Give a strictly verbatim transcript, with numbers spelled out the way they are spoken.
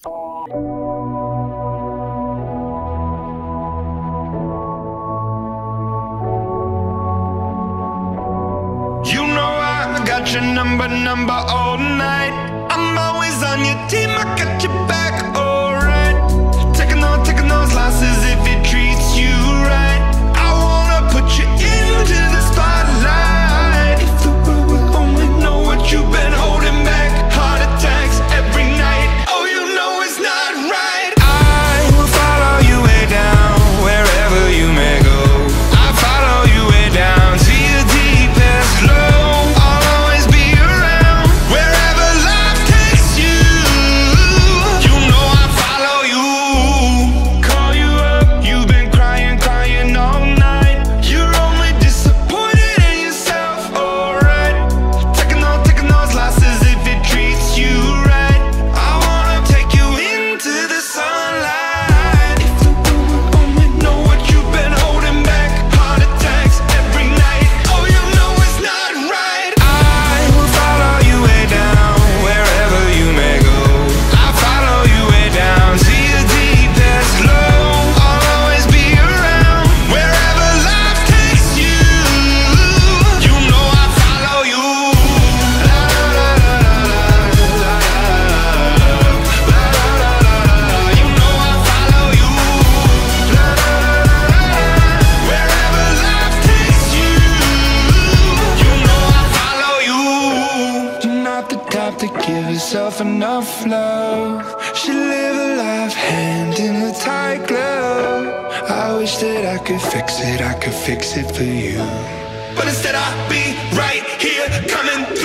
You know I got your number, number all night. I'm always on your team, I got your back, alright. Taking those, taking those losses if it treats you right. I wanna put you into the spotlight. If the world would only know what you've been holding back. Heart attacks every night, oh you know it's not right. I will follow you way down, wherever you may go. I follow you way down to your deepest low. I'll always be around, wherever life takes you. You know I follow you. Call you up, you've been crying, crying all night. You're only disappointed in yourself, alright. Taking those, taking those losses if it treats you right. I wanna take you into the sunlight. If the world would only know what you've been holding back. Heart attacks every night, oh you know it's not right. I will follow you way down, wherever you may go. I follow you way down to your deepest low. I'll always be around, wherever life takes you. You know I follow you. La la la la la la la. La la la la la. You know I follow you. La la la la la. Wherever life takes you. You know I follow you. You're not the type to give yourself enough love. Should live a life hand in a tight glove. I wish that I could fix it, I could fix it for you. But instead I'll be right here coming